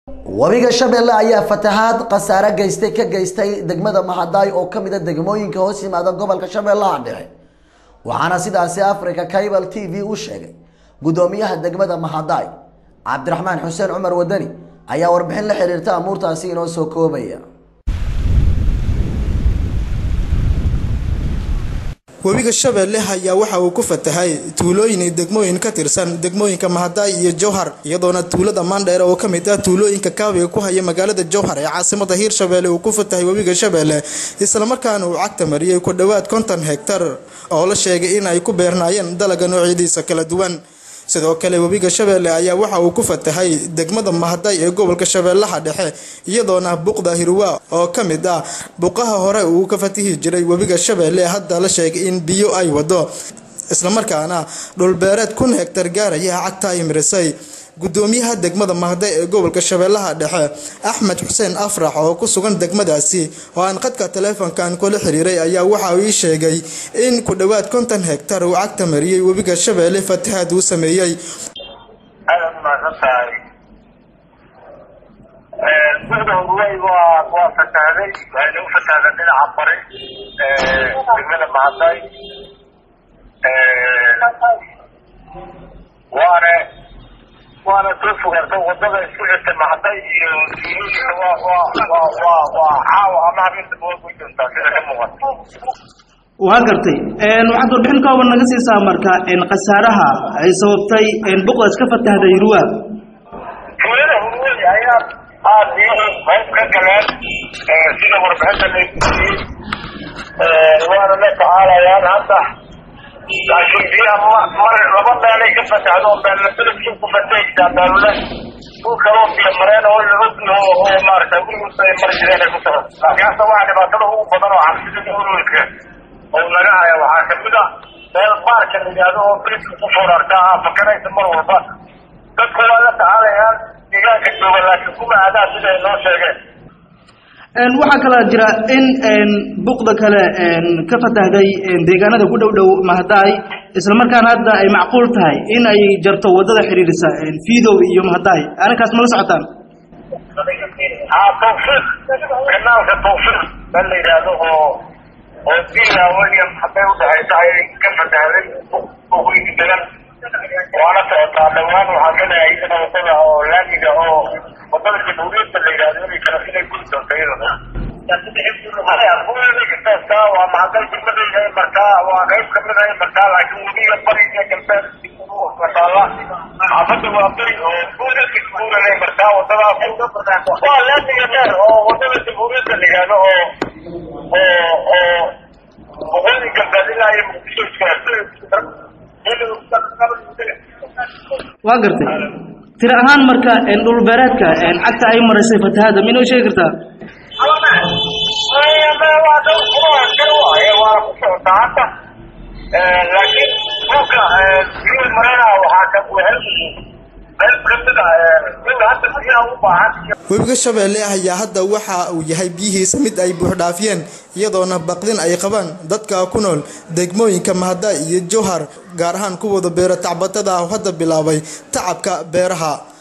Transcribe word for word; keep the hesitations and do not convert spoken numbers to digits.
wabiga Shabeelle ayaa fatahaad qasaare geystay ka geystay degmada Mahadaay oo kamid ah degmooyinka hoos yimaada gobolka Shabeellaha Dhexe waxaana sidaasi Africa Cable T V u sheegay gudoomiyaha degmada Mahadaay Cabdiraxmaan Xuseen Cumar Wadani ayaa warbixin la xiriirta amuurtaasi inoo soo koobaya wabiga Shabeelle ayaa waxa uu ku fatahay tuulooyin degmooyin ka tirsan degmooyinka Mahadaay iyo Jowhar iyadoona tuulada Mandheer oo kamid ah tuulooyinka kaabiga ku haya magaalada Jowhar ee caasimada Hirshabeelle uu ku fatahay wabiga Shabeelle isla markaana uu cagta mariyay ku dhawaad konton hektar oo la sheegay in ay ku beernaayeen dalaga noocyadiisa kala duwan sidoo kale wabiga Shabeelle ayaa waxa uu ku fatahay degmada Mahadaay ee gobolka Shabeellaha Dhexe iyadoona buuqda Hirwa oo kamid ah buuqaha hore uu ka fatihi jiray wabiga Shabeelle hadda la sheegay in biyo ay wado isla markaana dhul beereed kun hektar gaaraya cagta ay marisay gudoomiyaha degmada Mahadaay ee gobolka Shabeellaha Dhexe Axmed Xuseen Afrax oo ku sugan degmadaasi oo aan qadka telefoonkan kula xiriiray ayaa waxa uu sheegay in ku dhawaad konton hektar uu cagta mariyay wabiga Shabeelle fatahaad uu sameeyay aad ma santahay ee buuqda way waa waa fatahaaday waxay u fatahaaday dhinaca bari ee degmada Mahadaay ee waana وانا توفوا قرطوا وضبط سوحة المحطي يجيش و و و و و عاو أما عمين تبغى كويتون تاسير كم وقت وهاجرتي إن واحد وربحنا كون نجسي سامركا إن قسارها أي صوبتي إن بقى إسكفت هذا يروى كلنا هو الأيام هذه ما يمكن كلام سيدا وربحنا اللي وانا لا تعالى يا ناصح لكن فيها مر ربنا عليك فتحوا بين الثلاث شوف فتاش قالوا له هو كلام في مرينا هو الركن هو هو مارته هو مرجعنا كثر لكن هذا واحد ما ترى هو بدر عن سيد يقولوا لك هو نجاح يا واحد كذا البارك اللي قالوا هو بريس كفر ارتاح فكان يسمر وبس تدخل على تعالى يا يجاك الدول لكن كم هذا سيد الناس شيء إن واحد كلا جرا إن إن بقدة كلا إن كفت هذي إن ديجانا ده كده ودو مهداي إسلام كان هذا أي معقول تاي إن أي جرت وده حرير سا إن فيدو يوم هداي أنا كاس ملص عتان. آه توفيق كنا كتوفيق اللي هذا هو هو فيها وليم حبيه وده هاي كفت هذي هو يجتمع وأنا تعلمان وحكنا إذا وصلنا أو لاني ده هو وصل الجمهورية اللي قاعدين يكلفين يكون تغييرنا. لكن يحبون هذا هو اللي كتبته ومع ذلك من هاي المكان وغير كمان هاي المكان لكن ودي الطريق كمان ما شاء الله عبد الوطني وكل الجمهور اللي المكان وطلع فوق لازم يجار وصل الجمهورية اللي قالوا هو هو وغير كمان هاي واقرتي ترى أهان مركا إن دول بيراتك إن حتى أي مرة سيفت هذا منو شيء كرتا؟ ما وعدوا خلاص كانوا هي وعرفوا ساعتها لكن بكرة يوم مرينا وحكم وهلي wabiga Shabeelle ayaa hadda waxa uu yahay biyihiisa mid ay buux dhaafiyeen iyadoona baqdin ay qabaan dadka ku nool degmooyinka Mahadaay iyo Jowhar gaar ahaan kuwada beero tacbatada hadda bilaabay tacabka beeraha